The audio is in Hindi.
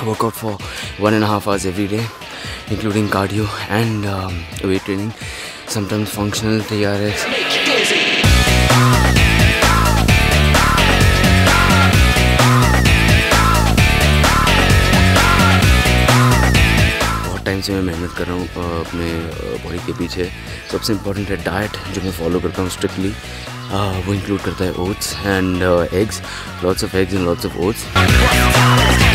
work out for 1.5 hours every day, including cardio and weight training, sometimes functional TRX. बहुत टाइम से मैं मेहनत कर रहा हूँ अपने बॉडी के पीछे. सबसे इम्पोर्टेंट है डाइट जो मैं फॉलो करता हूँ स्ट्रिक्टली. वो इंक्लूड करता है oats and eggs, lots of eggs and lots of oats.